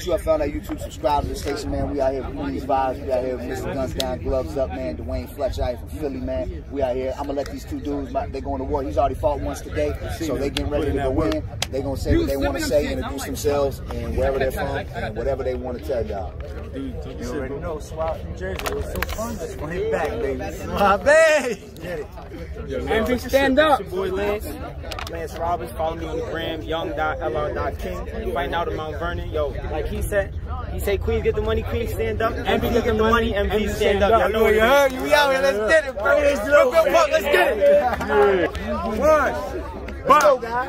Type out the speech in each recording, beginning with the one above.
you up on that YouTube, subscribe to the station, man. We out here with these vibes. We out here with Mr. Guns Down, Gloves Up, man. Dwayne Fletcher out here from Philly, man. We out here. I'm gonna let these two dudes, they going to war. He's already fought once today, so they getting ready to go in. They gonna say what they want to say, introduce themselves, and wherever they're from, and whatever they want to tell y'all. You already know, Swap from Jersey. It was so fun. Let's go hit back, baby. Swap, baby. Get it. MV, stand up. It's your boy Lance Roberts. Follow me on the gram, young.lr.king. Fighting out of Mount Vernon. Yo, like he said, Queens get the money, Queens stand up. MV get the money, MV stand up. Y'all know what you heard. We out here. Let's get it, bro. Let's get it. Let's go, guys.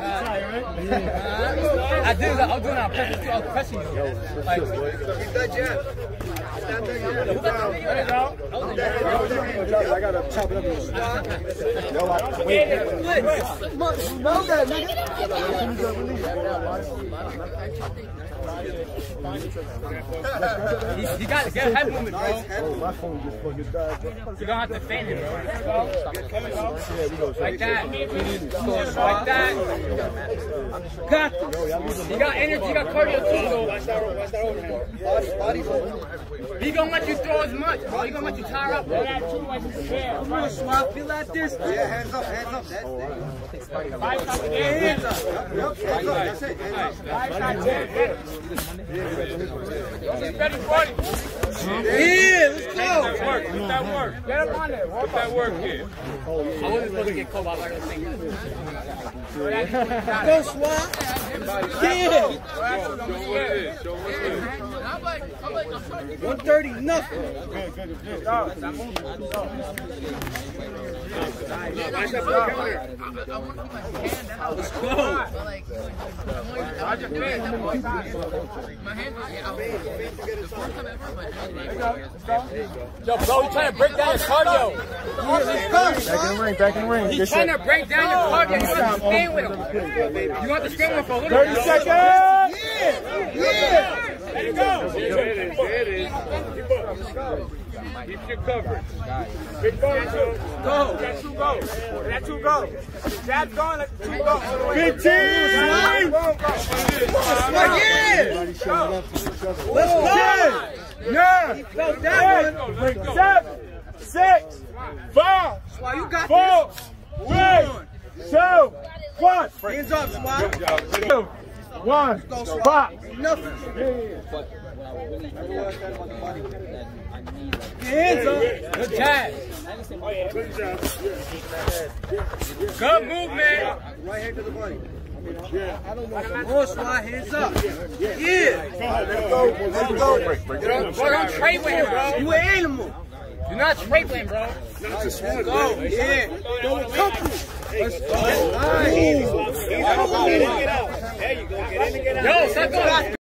I'm doing that pressing you. Like, I gotta chop it up. Smell that, nigga. You got to get a head movement, bro. Oh, my phone just fucking died, bro. You don't have to faint it, bro. Like that. Like that. Got you got energy, you got cardio too, so he gonna let you throw as much, bro. He gonna let you tire up, bro. Come on, Swap, feel like this. Yeah, hands up. That's it. Hands up. That's it. Ready for it. Yeah, let's go. Put that work. Get up on there. Put that work here. I wasn't supposed to get caught by like a thing. Go, Swap. Yeah. 130, nothing. Let's go. Yo, bro, he's trying to break down your cardio. Back in the ring. He's trying to break down your cardio. You want to stand with him. You want to stand with him for a little 30 seconds. Yeah. There you go. Keep your coverage. Big ball, go. Let two go. Let two go. Jab's going. Let two go. Big team. Let's go. 9, 8, 7, 6, 5, 4, 3, 2, 1. Hands up, Swap. 1, pop. Nothing. Hands up. Good jab. Good movement. Right hand to the body. More Swap, hands up. Yeah. Let's go. Bro, don't trade with him, bro. You an animal. Do not trade with him, bro. Let's go. Yeah. Go with comfort. Let's go. There you go. Get in and get out. Yo, stop going.